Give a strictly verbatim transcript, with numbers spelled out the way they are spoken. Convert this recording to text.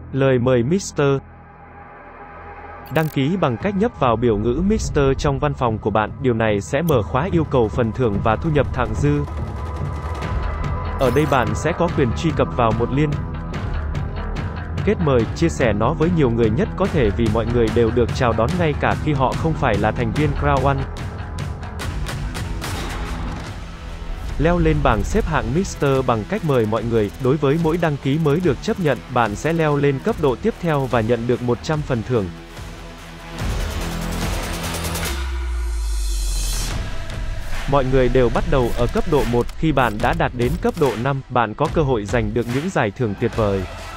Lời mời mít tơ Đăng ký bằng cách nhấp vào biểu ngữ mít tơ trong văn phòng của bạn, điều này sẽ mở khóa yêu cầu phần thưởng và thu nhập thặng dư. Ở đây bạn sẽ có quyền truy cập vào một liên kết mời, chia sẻ nó với nhiều người nhất có thể vì mọi người đều được chào đón ngay cả khi họ không phải là thành viên Crowd One. Leo lên bảng xếp hạng mít tơ bằng cách mời mọi người, đối với mỗi đăng ký mới được chấp nhận, bạn sẽ leo lên cấp độ tiếp theo và nhận được một trăm phần thưởng. Mọi người đều bắt đầu ở cấp độ một, khi bạn đã đạt đến cấp độ năm, bạn có cơ hội giành được những giải thưởng tuyệt vời.